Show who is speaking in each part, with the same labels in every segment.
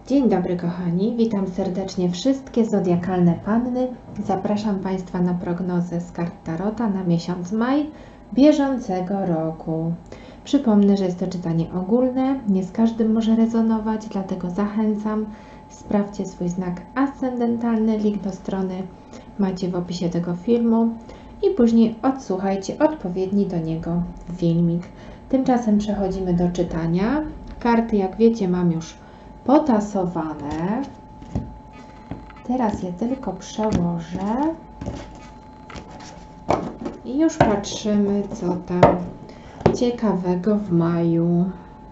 Speaker 1: Dzień dobry kochani, witam serdecznie wszystkie zodiakalne panny. Zapraszam Państwa na prognozę z kart Tarota na miesiąc maj bieżącego roku. Przypomnę, że jest to czytanie ogólne, nie z każdym może rezonować, dlatego zachęcam. Sprawdźcie swój znak ascendentalny, link do strony macie w opisie tego filmu i później odsłuchajcie odpowiedni do niego filmik. Tymczasem przechodzimy do czytania. Karty, jak wiecie, mam już potasowane. Teraz je tylko przełożę i już patrzymy, co tam ciekawego w maju.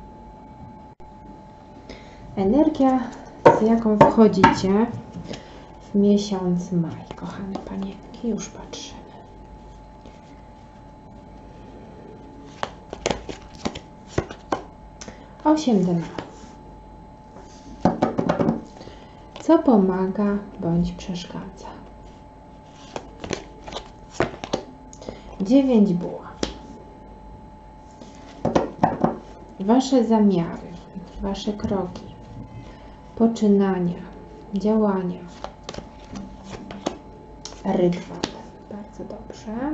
Speaker 1: Energia, z jaką wchodzicie w miesiąc maj, kochane panienki, już patrzymy. Osiem denarów. Co pomaga bądź przeszkadza? 9 buław. Wasze zamiary, wasze kroki, poczynania, działania. Rydwan. Bardzo dobrze.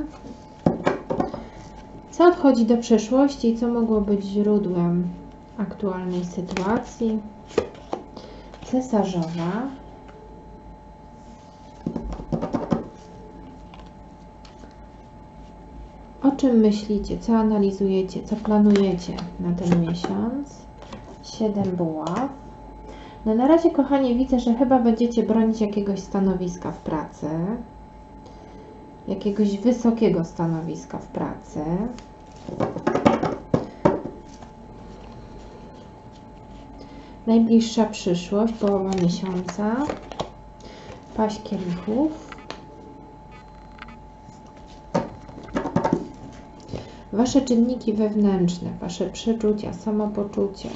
Speaker 1: Co odchodzi do przeszłości i co mogło być źródłem aktualnej sytuacji? Cesarzowa. O czym myślicie? Co analizujecie? Co planujecie na ten miesiąc? 7 buław. No na razie, kochani, widzę, że chyba będziecie bronić jakiegoś stanowiska w pracy. Jakiegoś wysokiego stanowiska w pracy. Najbliższa przyszłość, połowa miesiąca. Paź kielichów. Wasze czynniki wewnętrzne, wasze przeczucia, samopoczucie.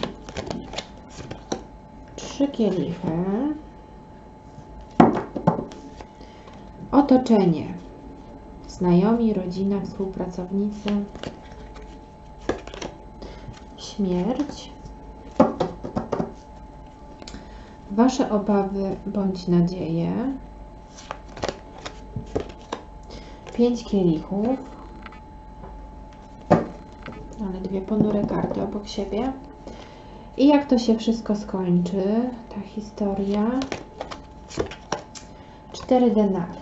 Speaker 1: 3 kielichy. Otoczenie. Znajomi, rodzina, współpracownicy. Śmierć. Wasze obawy bądź nadzieje. 5 kielichów. Ale dwie ponure karty obok siebie. I jak to się wszystko skończy, ta historia? 4 denary.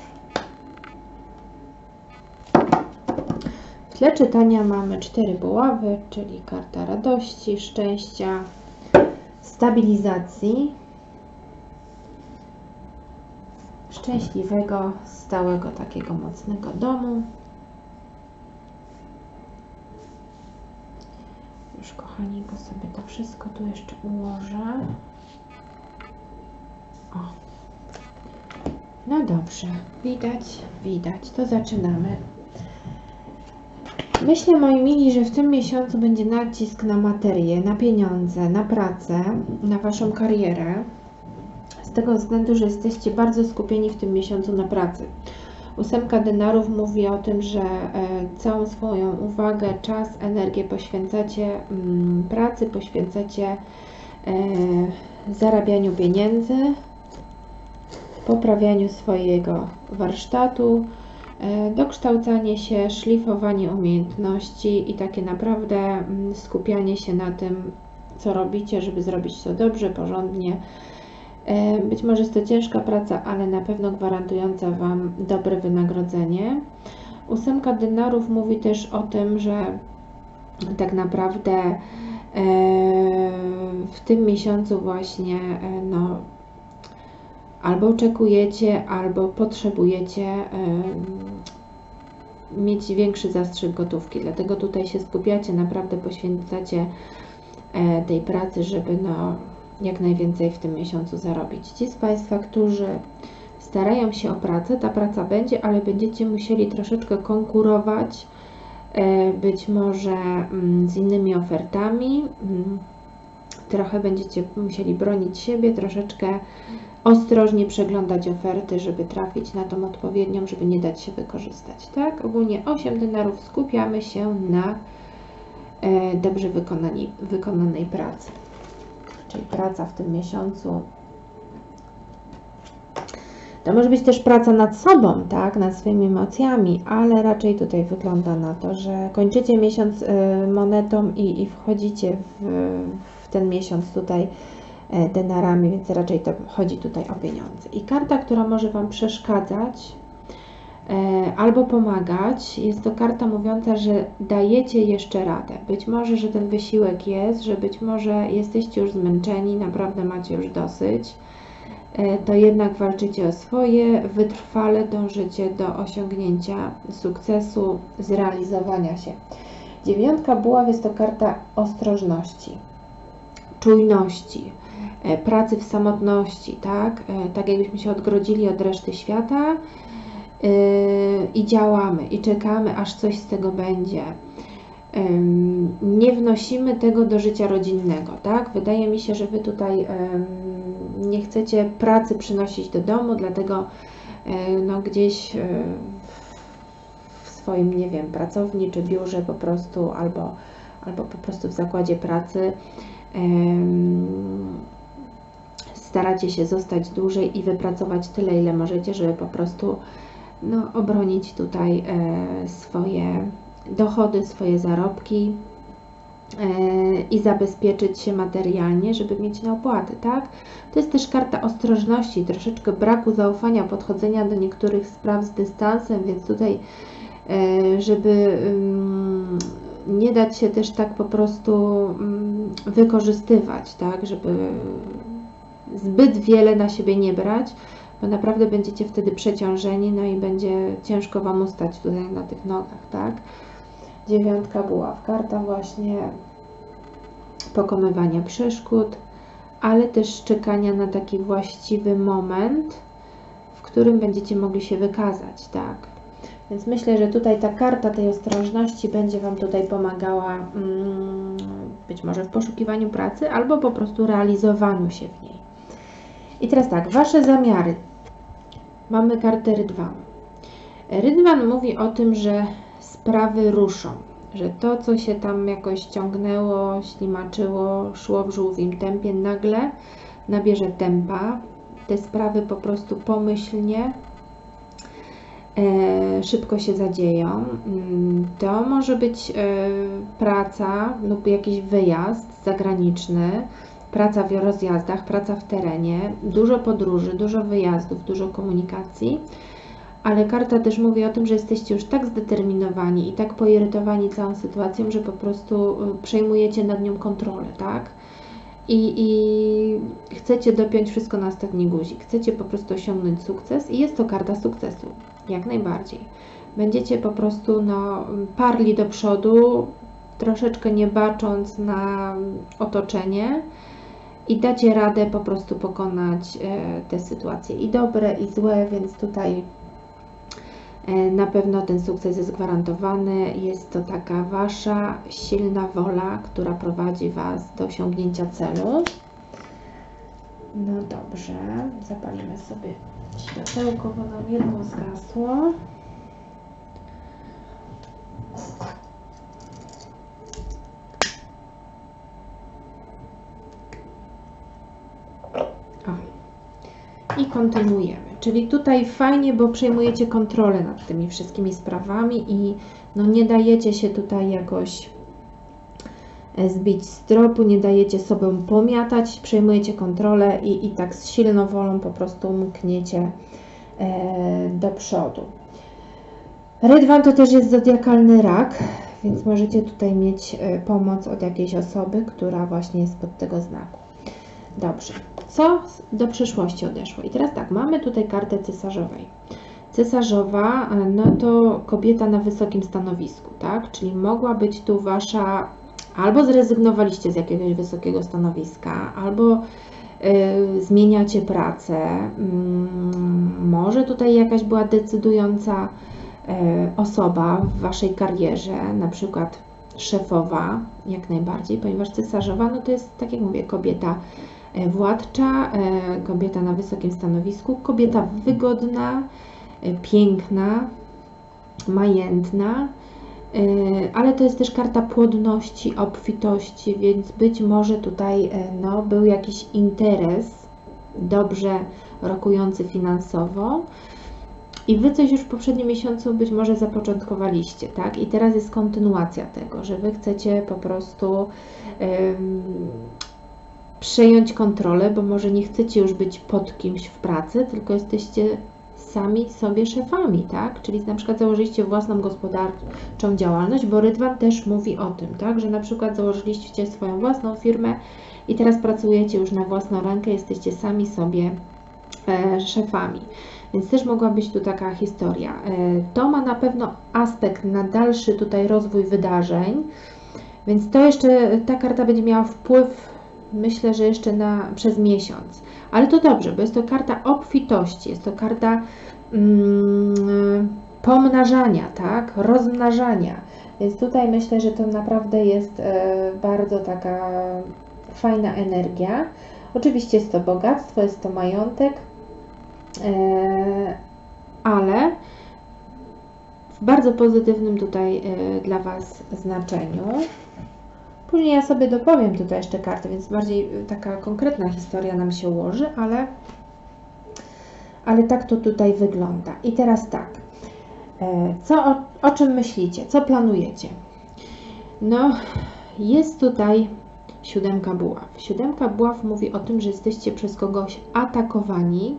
Speaker 1: W tle czytania mamy 4 buławy, czyli karta radości, szczęścia, stabilizacji, szczęśliwego, stałego, takiego mocnego domu. Już, kochani, go sobie to wszystko tu jeszcze ułożę. O. No dobrze, widać, to zaczynamy. Myślę, moi mili, że w tym miesiącu będzie nacisk na materię, na pieniądze, na pracę, na waszą karierę. Z tego względu, że jesteście bardzo skupieni w tym miesiącu na pracy. 8 denarów mówi o tym, że całą swoją uwagę, czas, energię poświęcacie pracy, poświęcacie zarabianiu pieniędzy, poprawianiu swojego warsztatu, dokształcanie się, szlifowanie umiejętności i takie naprawdę skupianie się na tym, co robicie, żeby zrobić to dobrze, porządnie. Być może jest to ciężka praca, ale na pewno gwarantująca Wam dobre wynagrodzenie. 8 denarów mówi też o tym, że tak naprawdę w tym miesiącu właśnie albo oczekujecie, albo potrzebujecie mieć większy zastrzyk gotówki. Dlatego tutaj się skupiacie, naprawdę poświęcacie tej pracy, żeby jak najwięcej w tym miesiącu zarobić. Ci z Państwa, którzy starają się o pracę, ta praca będzie, ale będziecie musieli troszeczkę konkurować, być może z innymi ofertami, trochę będziecie musieli bronić siebie, troszeczkę ostrożnie przeglądać oferty, żeby trafić na tą odpowiednią, żeby nie dać się wykorzystać. Tak? Ogólnie 8 denarów, skupiamy się na dobrze wykonanej pracy. czyli praca w tym miesiącu. To może być też praca nad sobą, tak, nad swoimi emocjami, ale raczej tutaj wygląda na to, że kończycie miesiąc monetą i wchodzicie w ten miesiąc tutaj denarami, więc raczej to chodzi tutaj o pieniądze. I karta, która może Wam przeszkadzać albo pomagać, jest to karta mówiąca, że dajecie jeszcze radę. Być może, że ten wysiłek jest, że być może jesteście już zmęczeni, naprawdę macie już dosyć, to jednak walczycie o swoje, wytrwale dążycie do osiągnięcia sukcesu, zrealizowania się. Dziewiątka buław jest to karta ostrożności, czujności, pracy w samotności, tak? Tak jakbyśmy się odgrodzili od reszty świata i działamy, i czekamy, aż coś z tego będzie. Nie wnosimy tego do życia rodzinnego, tak? Wydaje mi się, że Wy tutaj nie chcecie pracy przynosić do domu, dlatego no gdzieś w swoim, nie wiem, pracowni czy biurze po prostu, albo po prostu w zakładzie pracy staracie się zostać dłużej i wypracować tyle, ile możecie, żeby po prostu no, obronić tutaj swoje dochody, swoje zarobki i zabezpieczyć się materialnie, żeby mieć na opłaty, tak? To jest też karta ostrożności, troszeczkę braku zaufania, podchodzenia do niektórych spraw z dystansem, więc tutaj, żeby nie dać się też tak po prostu wykorzystywać, tak? Żeby zbyt wiele na siebie nie brać, bo naprawdę będziecie wtedy przeciążeni, no i będzie ciężko Wam ustać tutaj na tych nogach, tak? Dziewiątka buław, karta właśnie pokonywania przeszkód, ale też czekania na taki właściwy moment, w którym będziecie mogli się wykazać, tak? Więc myślę, że tutaj ta karta tej ostrożności będzie Wam tutaj pomagała być może w poszukiwaniu pracy, albo po prostu realizowaniu się w niej. I teraz tak, Wasze zamiary. Mamy kartę Rydwanu. Rydwan mówi o tym, że sprawy ruszą, że to, co się tam jakoś ciągnęło, ślimaczyło, szło w żółwim tempie, nagle nabierze tempa. Te sprawy po prostu pomyślnie, szybko się zadzieją. To może być praca lub jakiś wyjazd zagraniczny, praca w rozjazdach, praca w terenie, dużo podróży, dużo wyjazdów, dużo komunikacji. Ale karta też mówi o tym, że jesteście już tak zdeterminowani i tak poirytowani całą sytuacją, że po prostu przejmujecie nad nią kontrolę, tak? I chcecie dopiąć wszystko na ostatni guzik. Chcecie po prostu osiągnąć sukces i jest to karta sukcesu, jak najbardziej. Będziecie po prostu no, parli do przodu, troszeczkę nie bacząc na otoczenie i dacie radę po prostu pokonać te sytuacje i dobre, i złe, więc tutaj na pewno ten sukces jest gwarantowany. Jest to taka Wasza silna wola, która prowadzi Was do osiągnięcia celu. No dobrze, zapalimy sobie światełko, bo nam jedno zgasło. I kontynuujemy. Czyli tutaj fajnie, bo przejmujecie kontrolę nad tymi wszystkimi sprawami i no nie dajecie się tutaj jakoś zbić z tropu, nie dajecie sobie pomiatać, przejmujecie kontrolę i tak z silną wolą po prostu mkniecie do przodu. Rydwan to też jest zodiakalny rak, więc możecie tutaj mieć pomoc od jakiejś osoby, która właśnie jest pod tego znaku. Dobrze, co do przyszłości odeszło? I teraz tak, mamy tutaj kartę cesarzowej. Cesarzowa, no to kobieta na wysokim stanowisku, tak? Czyli mogła być tu Wasza, albo zrezygnowaliście z jakiegoś wysokiego stanowiska, albo zmieniacie pracę. Może tutaj jakaś była decydująca osoba w Waszej karierze, na przykład szefowa, jak najbardziej, ponieważ cesarzowa, no to jest, tak jak mówię, kobieta władcza, kobieta na wysokim stanowisku, kobieta wygodna, piękna, majętna, ale to jest też karta płodności, obfitości, więc być może tutaj no, był jakiś interes dobrze rokujący finansowo i Wy coś już w poprzednim miesiącu być może zapoczątkowaliście, tak? I teraz jest kontynuacja tego, że Wy chcecie po prostu przejąć kontrolę, bo może nie chcecie już być pod kimś w pracy, tylko jesteście sami sobie szefami, tak? Czyli na przykład założyliście własną gospodarczą działalność, bo Rydwan też mówi o tym, tak? Że na przykład założyliście swoją własną firmę i teraz pracujecie już na własną rękę, jesteście sami sobie szefami. Więc też mogła być tu taka historia. To ma na pewno aspekt na dalszy tutaj rozwój wydarzeń, więc to jeszcze, ta karta będzie miała wpływ, myślę, że jeszcze przez miesiąc. Ale to dobrze, bo jest to karta obfitości, jest to karta pomnażania, tak? Rozmnażania. Więc tutaj myślę, że to naprawdę jest bardzo taka fajna energia. Oczywiście jest to bogactwo, jest to majątek, ale w bardzo pozytywnym tutaj dla Was znaczeniu. Później ja sobie dopowiem tutaj jeszcze karty, więc bardziej taka konkretna historia nam się ułoży, ale tak to tutaj wygląda. I teraz tak, o czym myślicie? Co planujecie? No, jest tutaj 7 buław. 7 buław mówi o tym, że jesteście przez kogoś atakowani,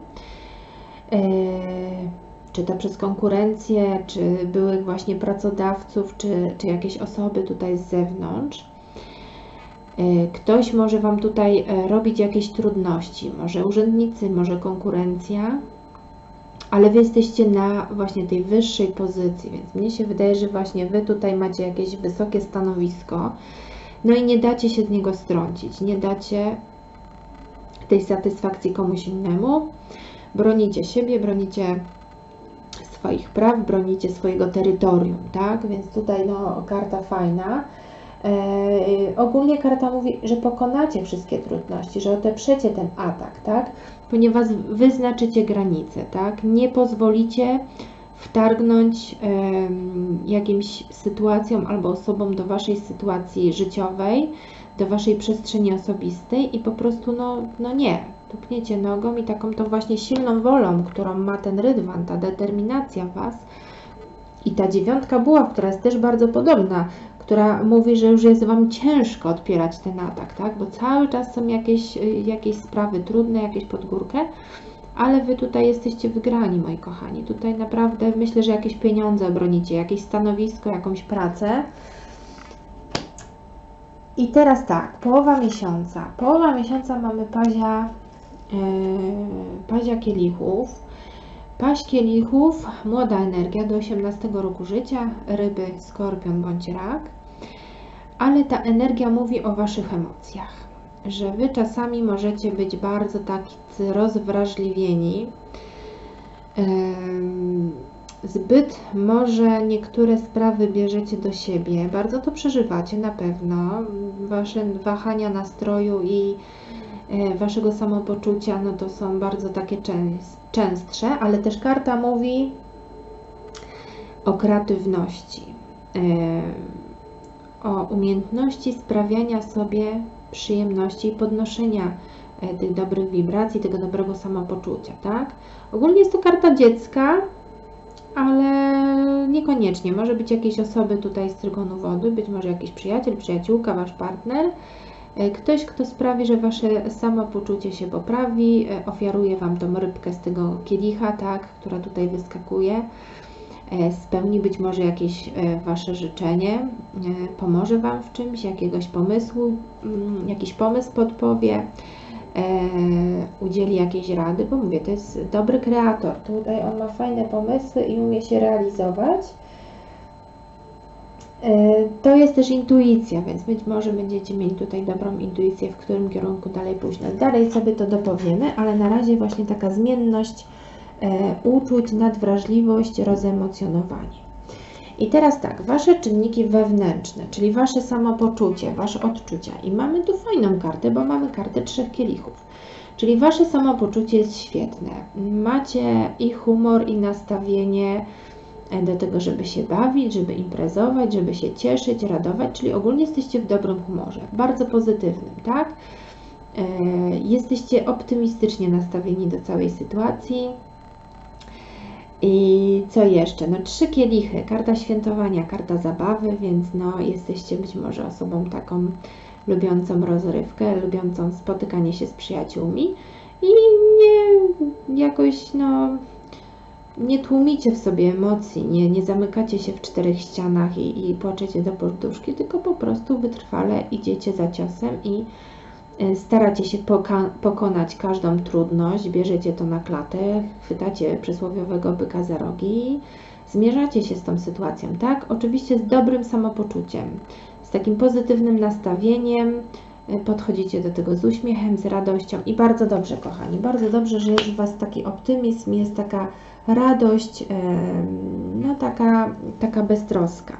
Speaker 1: czy to przez konkurencję, czy byłych właśnie pracodawców, czy jakieś osoby tutaj z zewnątrz. Ktoś może Wam tutaj robić jakieś trudności, może urzędnicy, może konkurencja, ale Wy jesteście na właśnie tej wyższej pozycji, więc mnie się wydaje, że właśnie Wy tutaj macie jakieś wysokie stanowisko, no i nie dacie się z niego strącić, nie dacie tej satysfakcji komuś innemu, bronicie siebie, bronicie swoich praw, bronicie swojego terytorium, tak? Więc tutaj no, karta fajna. Ogólnie karta mówi, że pokonacie wszystkie trudności, że odeprzecie ten atak, tak? Ponieważ wyznaczycie granice, tak? Nie pozwolicie wtargnąć jakimś sytuacjom albo osobom do Waszej sytuacji życiowej, do Waszej przestrzeni osobistej i po prostu no nie, tupniecie nogą i taką to właśnie silną wolą, którą ma ten Rydwan, ta determinacja Was i ta 9 buław, która jest też bardzo podobna, która mówi, że już jest Wam ciężko odpierać ten atak, tak? Bo cały czas są jakieś sprawy trudne, jakieś pod górkę, ale Wy tutaj jesteście wygrani, moi kochani. Tutaj naprawdę myślę, że jakieś pieniądze obronicie, jakieś stanowisko, jakąś pracę. I teraz tak, połowa miesiąca. Połowa miesiąca mamy pazia kielichów. Paź kielichów, młoda energia do 18 roku życia, ryby, skorpion bądź rak. Ale ta energia mówi o Waszych emocjach, że Wy czasami możecie być bardzo tacy rozwrażliwieni, zbyt może niektóre sprawy bierzecie do siebie, bardzo to przeżywacie na pewno, Wasze wahania nastroju i Waszego samopoczucia, no to są bardzo takie częstsze, ale też karta mówi o kreatywności, o umiejętności sprawiania sobie przyjemności i podnoszenia tych dobrych wibracji, tego dobrego samopoczucia, tak? Ogólnie jest to karta dziecka, ale niekoniecznie. Może być jakieś osoby tutaj z trygonu wody, być może jakiś przyjaciel, przyjaciółka, Wasz partner, ktoś, kto sprawi, że Wasze samopoczucie się poprawi, ofiaruje Wam tą rybkę z tego kielicha, tak, która tutaj wyskakuje, spełni być może jakieś Wasze życzenie, pomoże Wam w czymś, jakiegoś pomysłu, jakiś pomysł podpowie, udzieli jakiejś rady, bo mówię, to jest dobry kreator, tutaj on ma fajne pomysły i umie się realizować. To jest też intuicja, więc być może będziecie mieli tutaj dobrą intuicję, w którym kierunku dalej pójść. Dalej sobie to dopowiemy, ale na razie właśnie taka zmienność uczuć, nadwrażliwość, rozemocjonowanie. I teraz tak, Wasze czynniki wewnętrzne, czyli Wasze samopoczucie, Wasze odczucia. I mamy tu fajną kartę, bo mamy kartę 3 kielichów. Czyli Wasze samopoczucie jest świetne. Macie i humor, i nastawienie do tego, żeby się bawić, żeby imprezować, żeby się cieszyć, radować, czyli ogólnie jesteście w dobrym humorze, bardzo pozytywnym, tak? Jesteście optymistycznie nastawieni do całej sytuacji. I co jeszcze? No 3 kielichy, karta świętowania, karta zabawy, więc no jesteście być może osobą taką lubiącą rozrywkę, lubiącą spotykanie się z przyjaciółmi i jakoś nie tłumicie w sobie emocji, nie zamykacie się w 4 ścianach i płaczecie do poduszki, tylko po prostu wytrwale idziecie za ciosem i staracie się pokonać każdą trudność, bierzecie to na klatę, chwytacie przysłowiowego byka za rogi i zmierzacie się z tą sytuacją, tak? Oczywiście z dobrym samopoczuciem, z takim pozytywnym nastawieniem, podchodzicie do tego z uśmiechem, z radością i bardzo dobrze, kochani, bardzo dobrze, że jest w Was taki optymizm, jest taka radość, no taka beztroska.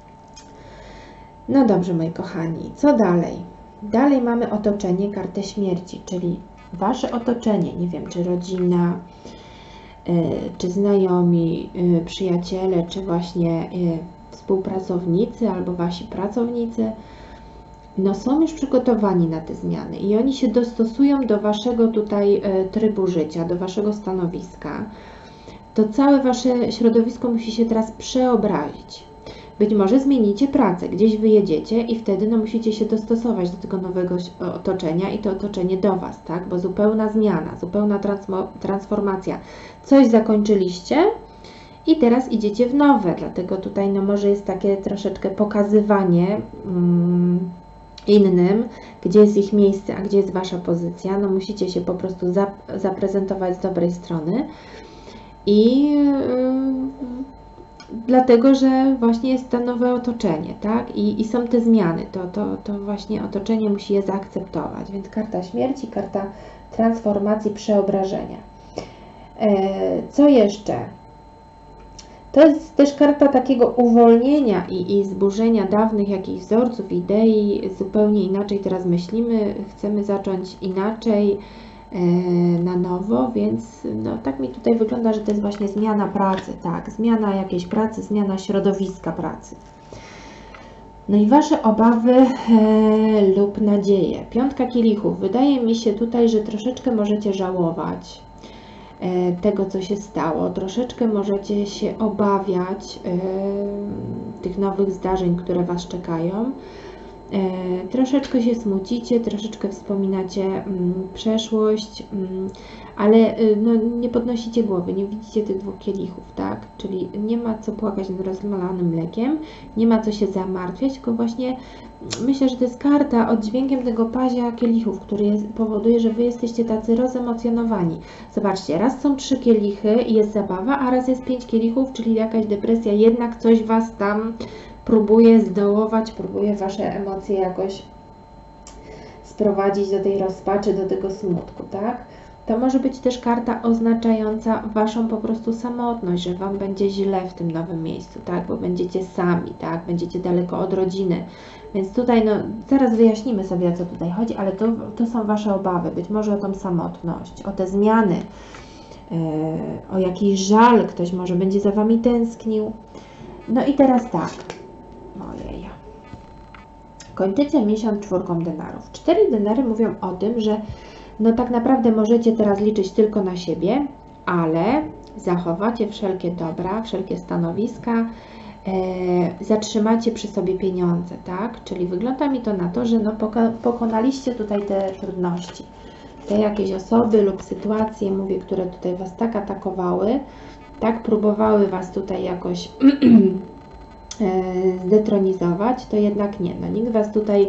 Speaker 1: No dobrze, moi kochani, co dalej? Dalej mamy otoczenie, kartę śmierci, czyli Wasze otoczenie, nie wiem, czy rodzina, czy znajomi, przyjaciele, czy właśnie współpracownicy albo Wasi pracownicy, no są już przygotowani na te zmiany i oni się dostosują do Waszego tutaj trybu życia, do Waszego stanowiska. To całe Wasze środowisko musi się teraz przeobrazić. Być może zmienicie pracę, gdzieś wyjedziecie i wtedy no, musicie się dostosować do tego nowego otoczenia i to otoczenie do Was, tak? Bo zupełna zmiana, zupełna transformacja. Coś zakończyliście i teraz idziecie w nowe, dlatego tutaj no, może jest takie troszeczkę pokazywanie innym, gdzie jest ich miejsce, a gdzie jest Wasza pozycja. No musicie się po prostu zaprezentować z dobrej strony i dlatego, że właśnie jest to nowe otoczenie, tak? I są te zmiany, to właśnie otoczenie musi je zaakceptować. Więc karta śmierci, karta transformacji, przeobrażenia. Co jeszcze? To jest też karta takiego uwolnienia i zburzenia dawnych jakichś wzorców, idei, zupełnie inaczej teraz myślimy, chcemy zacząć inaczej, na nowo, więc no, tak mi tutaj wygląda, że to jest właśnie zmiana pracy, tak, zmiana jakiejś pracy, zmiana środowiska pracy. No i Wasze obawy lub nadzieje. 5 kielichów. Wydaje mi się tutaj, że troszeczkę możecie żałować tego, co się stało. Troszeczkę możecie się obawiać tych nowych zdarzeń, które Was czekają. Troszeczkę się smucicie, troszeczkę wspominacie przeszłość, ale no, nie podnosicie głowy, nie widzicie tych 2 kielichów, tak? Czyli nie ma co płakać nad rozlanym mlekiem, nie ma co się zamartwiać, tylko właśnie myślę, że to jest karta oddźwiękiem tego pazia kielichów, który powoduje, że Wy jesteście tacy rozemocjonowani. Zobaczcie, raz są 3 kielichy i jest zabawa, a raz jest 5 kielichów, czyli jakaś depresja, jednak coś Was tam próbuje zdołować, próbuje Wasze emocje jakoś sprowadzić do tej rozpaczy, do tego smutku, tak? To może być też karta oznaczająca Waszą po prostu samotność, że Wam będzie źle w tym nowym miejscu, tak? Bo będziecie sami, tak? Będziecie daleko od rodziny. Więc tutaj, no, zaraz wyjaśnimy sobie, o co tutaj chodzi, ale to są Wasze obawy, być może o tą samotność, o te zmiany, o jakiś żal, ktoś może będzie za Wami tęsknił. No i teraz tak. Ojej. Kończycie miesiąc 4 denarów. 4 denary mówią o tym, że no tak naprawdę możecie teraz liczyć tylko na siebie, ale zachowacie wszelkie dobra, wszelkie stanowiska, zatrzymacie przy sobie pieniądze, tak? Czyli wygląda mi to na to, że no pokonaliście tutaj te trudności. Te jakieś osoby lub sytuacje, mówię, które tutaj Was tak atakowały, tak próbowały Was tutaj jakoś zdetronizować, to jednak nie. No, nikt Was tutaj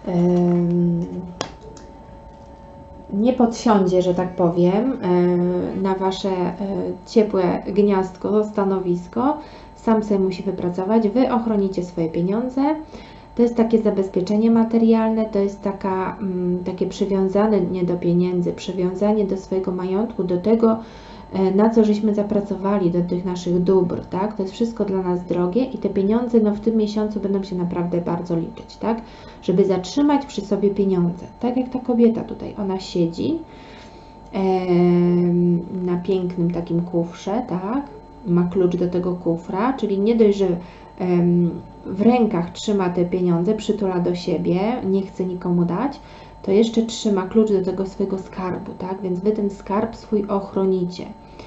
Speaker 1: nie podsiądzie, że tak powiem, na Wasze ciepłe gniazdko, stanowisko. Sam sobie musi wypracować. Wy ochronicie swoje pieniądze. To jest takie zabezpieczenie materialne, to jest takie przywiązanie do pieniędzy, przywiązanie do swojego majątku, do tego, na co żeśmy zapracowali, do tych naszych dóbr, tak? To jest wszystko dla nas drogie i te pieniądze no, w tym miesiącu będą się naprawdę bardzo liczyć, tak? Żeby zatrzymać przy sobie pieniądze. Tak jak ta kobieta tutaj, ona siedzi na pięknym takim kufrze, tak? ma klucz do tego kufra, czyli nie dość, że w rękach trzyma te pieniądze, przytula do siebie, nie chce nikomu dać, to jeszcze trzyma klucz do tego swojego skarbu, tak? Więc Wy ten skarb swój ochronicie.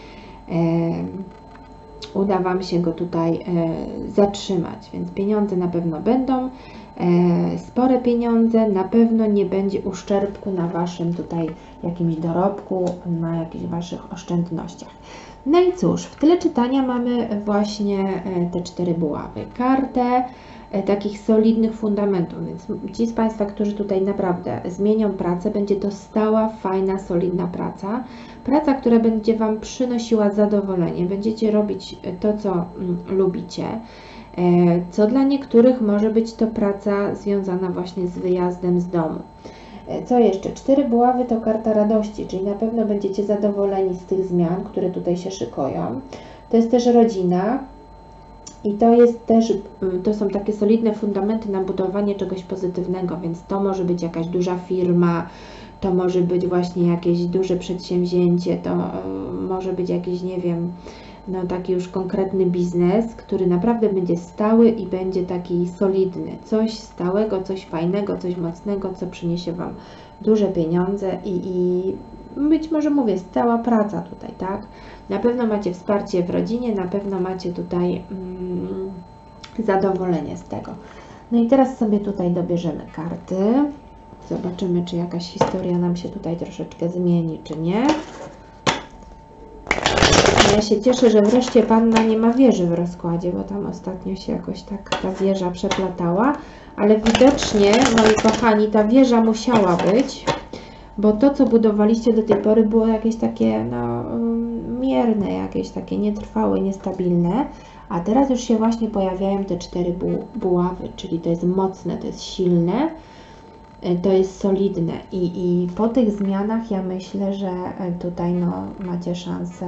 Speaker 1: Uda Wam się go tutaj zatrzymać, więc pieniądze na pewno będą, spore pieniądze, na pewno nie będzie uszczerbku na Waszym tutaj jakimś dorobku, na jakichś Waszych oszczędnościach. No i cóż, w tyle czytania mamy właśnie te 4 buławy. Kartę takich solidnych fundamentów, więc ci z Państwa, którzy tutaj naprawdę zmienią pracę, będzie to stała, fajna, solidna praca. Praca, która będzie Wam przynosiła zadowolenie. Będziecie robić to, co lubicie, co dla niektórych może być to praca związana właśnie z wyjazdem z domu. Co jeszcze? 4 buławy to karta radości, czyli na pewno będziecie zadowoleni z tych zmian, które tutaj się szykują. To jest też rodzina i to są takie solidne fundamenty na budowanie czegoś pozytywnego, więc to może być jakaś duża firma, to może być właśnie jakieś duże przedsięwzięcie, to może być jakiś, nie wiem, no taki już konkretny biznes, który naprawdę będzie stały i będzie taki solidny. Coś stałego, coś fajnego, coś mocnego, co przyniesie Wam duże pieniądze i być może, mówię, stała praca tutaj, tak? Na pewno macie wsparcie w rodzinie, na pewno macie tutaj zadowolenie z tego. No i teraz sobie tutaj dobierzemy karty. Zobaczymy, czy jakaś historia nam się tutaj troszeczkę zmieni, czy nie. Ja się cieszę, że wreszcie Panna nie ma wieży w rozkładzie, bo tam ostatnio się jakoś tak ta wieża przeplatała, ale widocznie, moi kochani, ta wieża musiała być, bo to, co budowaliście do tej pory, było jakieś takie no, mierne, jakieś takie nietrwałe, niestabilne, a teraz już się właśnie pojawiają te 4 buławy, czyli to jest mocne, to jest silne, to jest solidne i po tych zmianach ja myślę, że tutaj no, macie szansę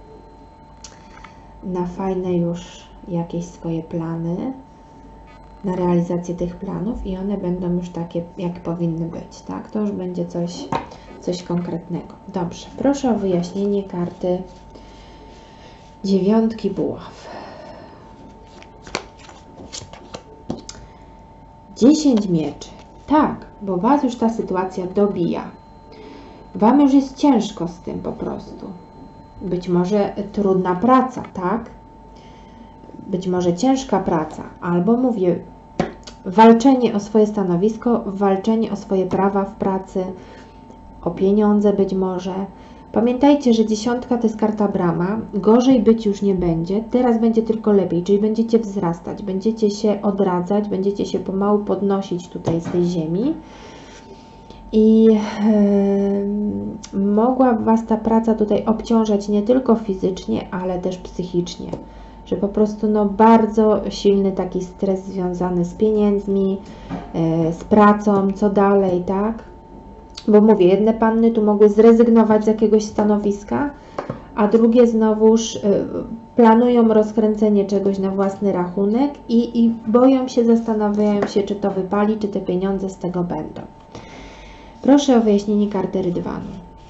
Speaker 1: na fajne już jakieś swoje plany, na realizację tych planów i one będą już takie, jak powinny być, tak? To już będzie coś konkretnego. Dobrze, proszę o wyjaśnienie karty 9 buław. 10 mieczy. Tak, bo Was już ta sytuacja dobija. Wam już jest ciężko z tym po prostu. Być może trudna praca, tak? Być może ciężka praca, albo mówię, walczenie o swoje stanowisko, walczenie o swoje prawa w pracy, o pieniądze być może. Pamiętajcie, że 10 to jest karta brama, gorzej być już nie będzie, teraz będzie tylko lepiej, czyli będziecie wzrastać, będziecie się odradzać, będziecie się pomału podnosić tutaj z tej ziemi. I mogła Was ta praca tutaj obciążać nie tylko fizycznie, ale też psychicznie. Że po prostu no, bardzo silny taki stres związany z pieniędzmi, z pracą, co dalej, tak? Bo mówię, jedne panny tu mogły zrezygnować z jakiegoś stanowiska, a drugie znowuż planują rozkręcenie czegoś na własny rachunek i boją się, zastanawiają się, czy to wypali, czy te pieniądze z tego będą. Proszę o wyjaśnienie karty Rydwanu.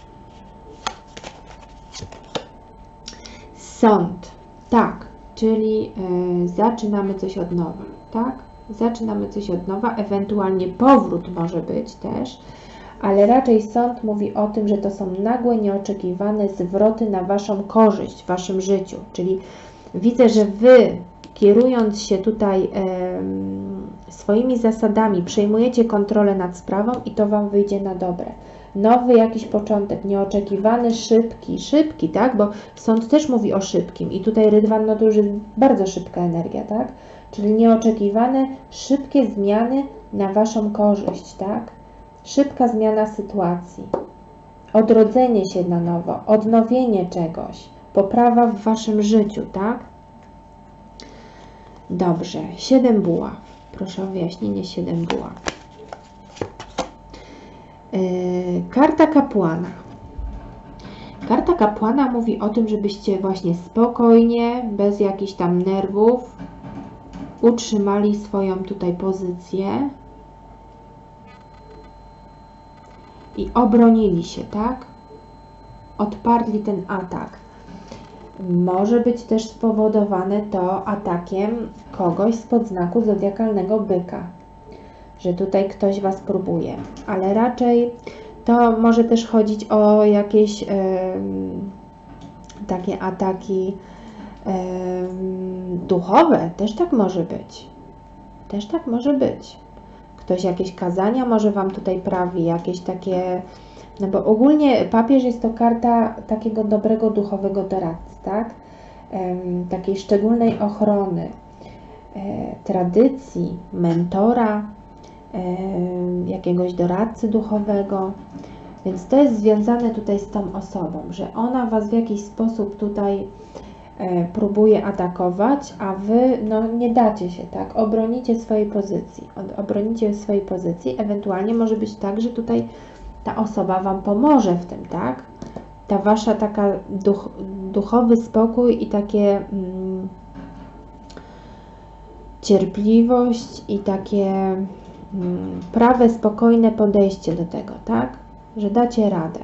Speaker 1: Sąd. Tak, czyli zaczynamy coś od nowa, tak? Zaczynamy coś od nowa, ewentualnie powrót może być też, ale raczej sąd mówi o tym, że to są nagłe, nieoczekiwane zwroty na Waszą korzyść w Waszym życiu. Czyli widzę, że Wy, kierując się tutaj swoimi zasadami, przejmujecie kontrolę nad sprawą i to Wam wyjdzie na dobre. Nowy jakiś początek, nieoczekiwany, szybki, tak? Bo sąd też mówi o szybkim i tutaj Rydwan, no to już jest bardzo szybka energia, tak? Czyli nieoczekiwane, szybkie zmiany na Waszą korzyść, tak? Szybka zmiana sytuacji, odrodzenie się na nowo, odnowienie czegoś, poprawa w Waszym życiu, tak? Dobrze, 7 buław. Proszę o wyjaśnienie 7 buław. Karta kapłana. Karta kapłana mówi o tym, żebyście właśnie spokojnie, bez jakichś tam nerwów, utrzymali swoją tutaj pozycję i obronili się, tak? Odparli ten atak. Może być też spowodowane to atakiem kogoś spod znaku zodiakalnego byka, że tutaj ktoś Was próbuje, ale raczej to może też chodzić o jakieś takie ataki duchowe, też tak może być. Też tak może być. Ktoś jakieś kazania może Wam tutaj prawi, jakieś takie, no bo ogólnie papież jest to karta takiego dobrego duchowego doradcy, tak? Takiej szczególnej ochrony, tradycji, mentora, jakiegoś doradcy duchowego. Więc to jest związane tutaj z tą osobą, że ona Was w jakiś sposób tutaj próbuje atakować, a Wy no, nie dacie się, tak? Obronicie swojej pozycji, ewentualnie może być tak, że tutaj ta osoba Wam pomoże w tym, tak? Ta Wasza taka duchowy spokój i takie cierpliwość i takie prawe, spokojne podejście do tego, tak? Że dacie radę.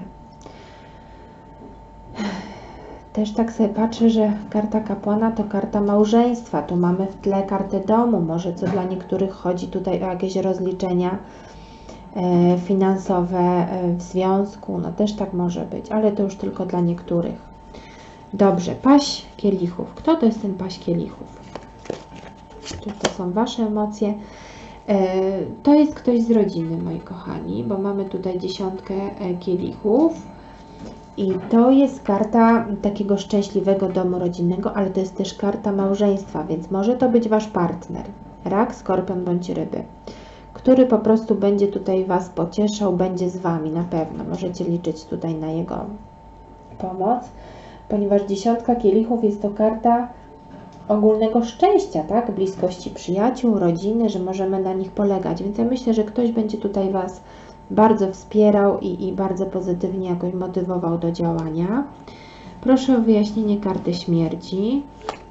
Speaker 1: Też tak sobie patrzę, że karta kapłana to karta małżeństwa. Tu mamy w tle kartę domu. Może co dla niektórych chodzi tutaj o jakieś rozliczenia finansowe w związku. No też tak może być, ale to już tylko dla niektórych. Dobrze, paź kielichów. Kto to jest ten paź kielichów? Czy to są Wasze emocje? To jest ktoś z rodziny, moi kochani, bo mamy tutaj 10 kielichów i to jest karta takiego szczęśliwego domu rodzinnego, ale to jest też karta małżeństwa, więc może to być Wasz partner, rak, skorpion bądź ryby, który po prostu będzie tutaj Was pocieszał, będzie z Wami na pewno. Możecie liczyć tutaj na jego pomoc, ponieważ 10 kielichów jest to karta ogólnego szczęścia, tak? Bliskości przyjaciół, rodziny, że możemy na nich polegać. Więc ja myślę, że ktoś będzie tutaj Was bardzo wspierał i bardzo pozytywnie jakoś motywował do działania. Proszę o wyjaśnienie karty śmierci.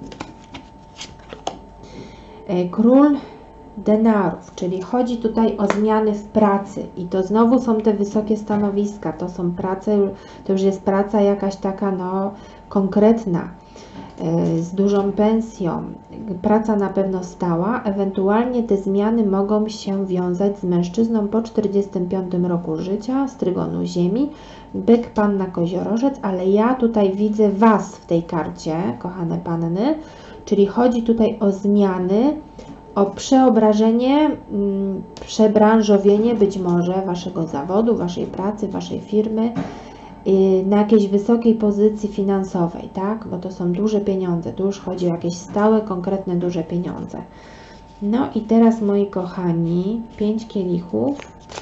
Speaker 1: Król denarów, czyli chodzi tutaj o zmiany w pracy i to znowu są te wysokie stanowiska, to są prace, to już jest praca jakaś taka no konkretna, z dużą pensją, praca na pewno stała, ewentualnie te zmiany mogą się wiązać z mężczyzną po 45 roku życia, z trygonu ziemi, byk, panna, koziorożec, ale ja tutaj widzę Was w tej karcie, kochane panny, czyli chodzi tutaj o zmiany, o przeobrażenie, przebranżowienie być może Waszego zawodu, Waszej pracy, Waszej firmy, na jakiejś wysokiej pozycji finansowej, tak? Bo to są duże pieniądze, tu już chodzi o jakieś stałe, konkretne, duże pieniądze. No i teraz, moi kochani, 5 kielichów.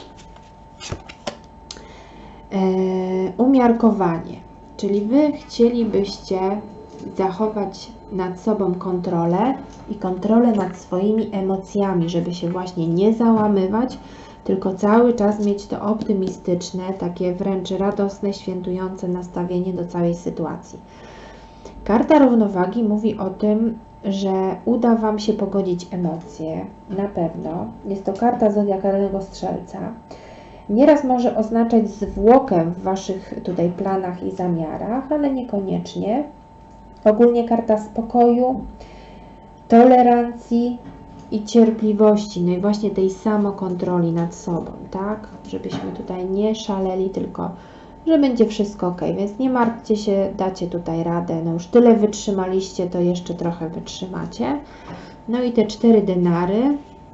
Speaker 1: Umiarkowanie, czyli Wy chcielibyście zachować nad sobą kontrolę i kontrolę nad swoimi emocjami, żeby się właśnie nie załamywać, tylko cały czas mieć to optymistyczne, takie wręcz radosne, świętujące nastawienie do całej sytuacji. Karta równowagi mówi o tym, że uda Wam się pogodzić emocje, na pewno. Jest to karta zodiakalnego strzelca. Nieraz może oznaczać zwłokę w Waszych tutaj planach i zamiarach, ale niekoniecznie. Ogólnie karta spokoju, tolerancji i cierpliwości, no i właśnie tej samokontroli nad sobą, tak? Żebyśmy tutaj nie szaleli, tylko że będzie wszystko ok, więc nie martwcie się, dacie tutaj radę, no już tyle wytrzymaliście, to jeszcze trochę wytrzymacie. No i te 4 denary.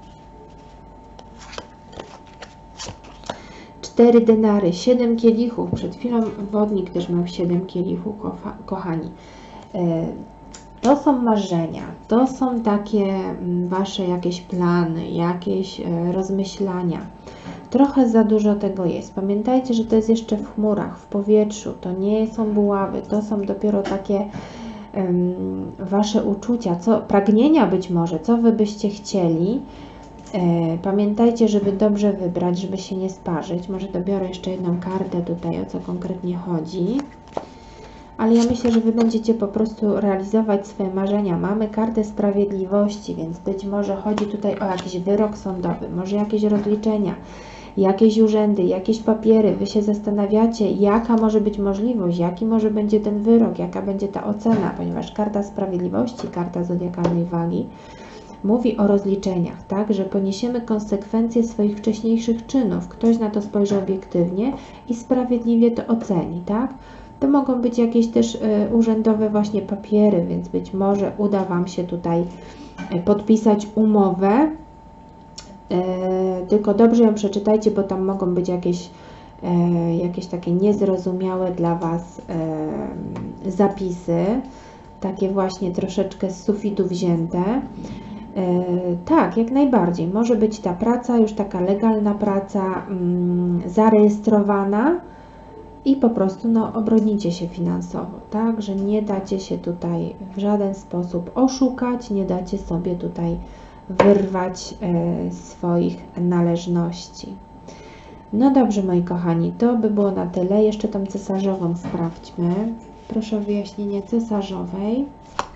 Speaker 1: 4 denary, 7 kielichów, przed chwilą wodnik też miał 7 kielichów, kochani. To są marzenia, to są takie Wasze jakieś plany, jakieś rozmyślania. Trochę za dużo tego jest. Pamiętajcie, że to jest jeszcze w chmurach, w powietrzu, to nie są buławy, to są dopiero takie Wasze uczucia, pragnienia być może, co Wy byście chcieli. Pamiętajcie, żeby dobrze wybrać, żeby się nie sparzyć. Może dobiorę jeszcze jedną kartę tutaj, o co konkretnie chodzi. Ale ja myślę, że Wy będziecie po prostu realizować swoje marzenia. Mamy kartę sprawiedliwości, więc być może chodzi tutaj o jakiś wyrok sądowy, może jakieś rozliczenia, jakieś urzędy, jakieś papiery, Wy się zastanawiacie, jaka może być możliwość, jaki może będzie ten wyrok, jaka będzie ta ocena, ponieważ karta sprawiedliwości, karta zodiakalnej wagi mówi o rozliczeniach, tak, że poniesiemy konsekwencje swoich wcześniejszych czynów. Ktoś na to spojrzy obiektywnie i sprawiedliwie to oceni, tak. To mogą być jakieś też urzędowe właśnie papiery, więc być może uda Wam się tutaj podpisać umowę, tylko dobrze ją przeczytajcie, bo tam mogą być jakieś takie niezrozumiałe dla Was zapisy, takie właśnie troszeczkę z sufitu wzięte. Tak, jak najbardziej. Może być ta praca, już taka legalna praca, zarejestrowana i po prostu obronicie się finansowo, tak, że nie dacie się tutaj w żaden sposób oszukać, nie dacie sobie tutaj wyrwać swoich należności. No dobrze, moi kochani, to by było na tyle. Jeszcze tą cesarzową sprawdźmy. Proszę o wyjaśnienie cesarzowej.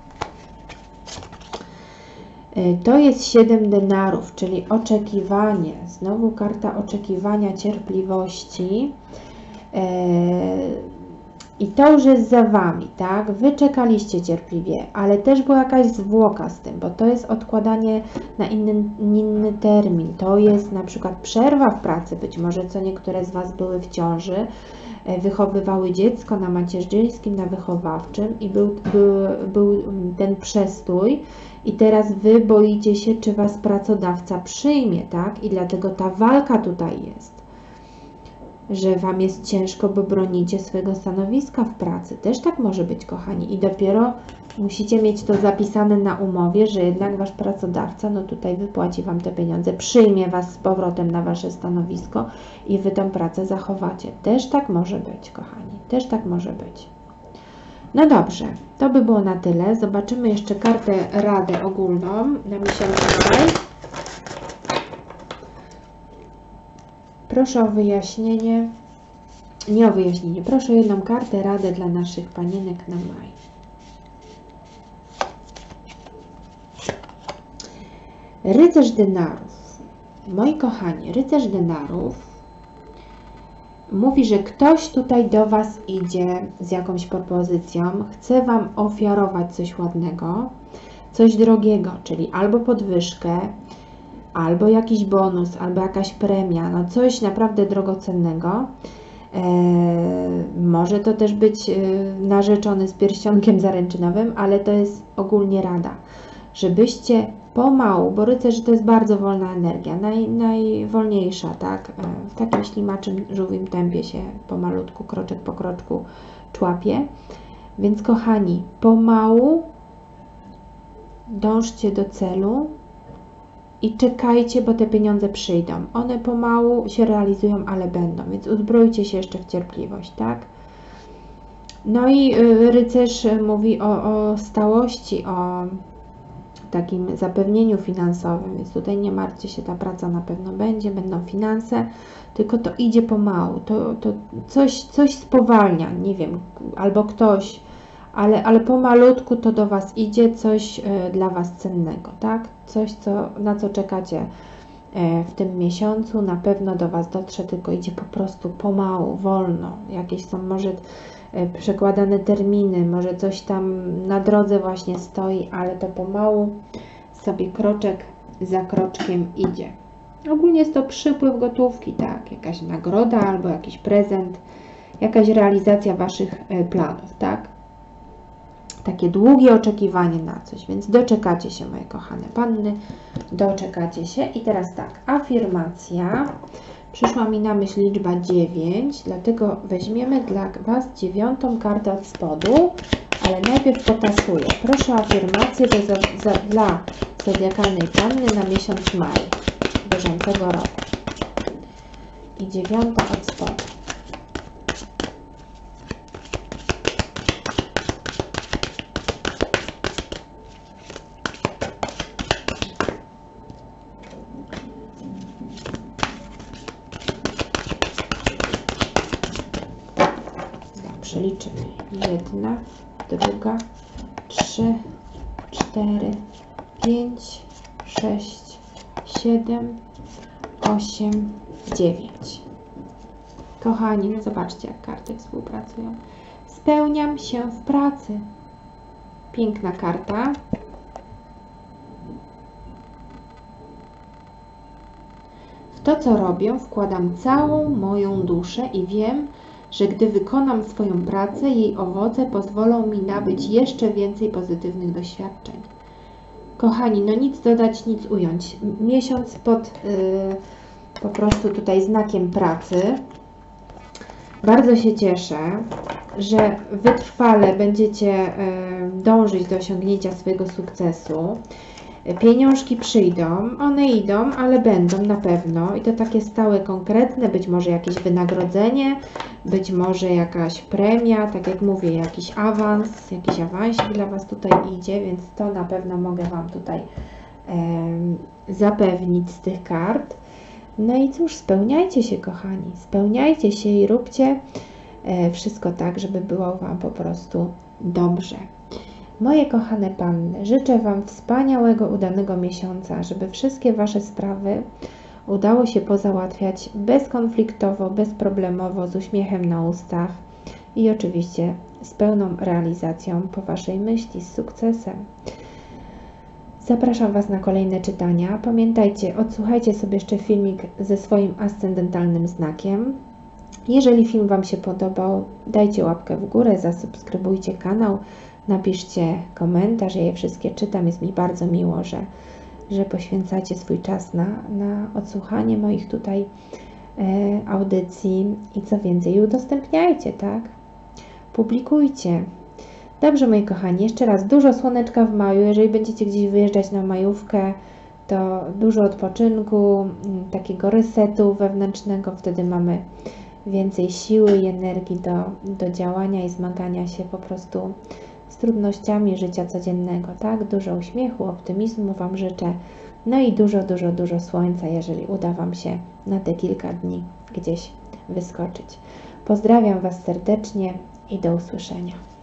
Speaker 1: To jest 7 denarów, czyli oczekiwanie. Znowu karta oczekiwania, cierpliwości. I to już jest za Wami, tak? Wy czekaliście cierpliwie, ale też była jakaś zwłoka z tym, bo to jest odkładanie na inny termin. To jest na przykład przerwa w pracy, być może co niektóre z Was były w ciąży, wychowywały dziecko na macierzyńskim, na wychowawczym i był ten przestój i teraz Wy boicie się, czy Was pracodawca przyjmie, tak? I dlatego ta walka tutaj jest, że Wam jest ciężko, bo bronicie swojego stanowiska w pracy. Też tak może być, kochani. I dopiero musicie mieć to zapisane na umowie, że jednak Wasz pracodawca, tutaj wypłaci Wam te pieniądze, przyjmie Was z powrotem na Wasze stanowisko i Wy tę pracę zachowacie. Też tak może być, kochani. Też tak może być. No dobrze, to by było na tyle. Zobaczymy jeszcze kartę Radę ogólną na miesiąc maj. Proszę o wyjaśnienie, nie o wyjaśnienie, proszę o jedną kartę Radę dla naszych panienek na maj. Rycerz denarów. Moi kochani, rycerz denarów mówi, że ktoś tutaj do Was idzie z jakąś propozycją, chce Wam ofiarować coś ładnego, coś drogiego, czyli albo podwyżkę, albo jakiś bonus, albo jakaś premia, coś naprawdę drogocennego. Może to też być narzeczony z pierścionkiem zaręczynowym, ale to jest ogólnie rada, żebyście pomału, bo rycerz to jest bardzo wolna energia, najwolniejsza, tak? W takim ślimaczym, żółwim tempie się pomalutku, kroczek po kroczku człapie. Więc kochani, pomału dążcie do celu i czekajcie, bo te pieniądze przyjdą. One pomału się realizują, ale będą, więc uzbrojcie się jeszcze w cierpliwość, tak? No i rycerz mówi o stałości, o takim zapewnieniu finansowym, więc tutaj nie martwcie się, ta praca na pewno będzie, będą finanse, tylko to idzie pomału, to coś spowalnia, nie wiem, albo ktoś, ale pomalutku to do Was idzie, coś dla Was cennego, tak? Coś, na co czekacie w tym miesiącu, na pewno do Was dotrze, tylko idzie po prostu pomału, wolno, jakieś są może przekładane terminy, może coś tam na drodze właśnie stoi, ale to pomału sobie kroczek za kroczkiem idzie. Ogólnie jest to przypływ gotówki, tak, jakaś nagroda albo jakiś prezent, jakaś realizacja Waszych planów, tak. Takie długie oczekiwanie na coś, więc doczekacie się, moje kochane panny, doczekacie się. I teraz tak, afirmacja. Przyszła mi na myśl liczba 9, dlatego weźmiemy dla Was 9. kartę od spodu, ale najpierw potasuję. Proszę o afirmację dla zodiakalnej panny na miesiąc maj bieżącego roku. I 9. od spodu. Przeliczymy. 1, 2, 3, 4, 5, 6, 7, 8, 9. Kochani, no zobaczcie, jak karty współpracują. Spełniam się w pracy. Piękna karta. W to, co robię, wkładam całą moją duszę i wiem, że gdy wykonam swoją pracę, jej owoce pozwolą mi nabyć jeszcze więcej pozytywnych doświadczeń. Kochani, no nic dodać, nic ująć. Miesiąc pod po prostu tutaj znakiem pracy. Bardzo się cieszę, że wytrwale będziecie dążyć do osiągnięcia swojego sukcesu. Pieniążki przyjdą, one idą, ale będą na pewno i to takie stałe, konkretne, być może jakieś wynagrodzenie, być może jakaś premia, tak jak mówię, jakiś awans, jakiś awansik dla Was tutaj idzie, więc to na pewno mogę Wam tutaj zapewnić z tych kart. No i cóż, spełniajcie się, kochani, spełniajcie się i róbcie wszystko tak, żeby było Wam po prostu dobrze. Moje kochane panny, życzę Wam wspaniałego, udanego miesiąca, żeby wszystkie Wasze sprawy udało się pozałatwiać bezkonfliktowo, bezproblemowo, z uśmiechem na ustach i oczywiście z pełną realizacją po Waszej myśli, z sukcesem. Zapraszam Was na kolejne czytania. Pamiętajcie, odsłuchajcie sobie jeszcze filmik ze swoim ascendentalnym znakiem. Jeżeli film Wam się podobał, dajcie łapkę w górę, zasubskrybujcie kanał, napiszcie komentarz, ja je wszystkie czytam, jest mi bardzo miło, że poświęcacie swój czas na odsłuchanie moich tutaj audycji i co więcej, udostępniajcie, tak? Publikujcie. Dobrze, moi kochani, jeszcze raz dużo słoneczka w maju. Jeżeli będziecie gdzieś wyjeżdżać na majówkę, to dużo odpoczynku, takiego resetu wewnętrznego, wtedy mamy więcej siły i energii do działania i zmagania się po prostu z trudnościami życia codziennego, tak? Dużo uśmiechu, optymizmu Wam życzę, no i dużo słońca, jeżeli uda Wam się na te kilka dni gdzieś wyskoczyć. Pozdrawiam Was serdecznie i do usłyszenia.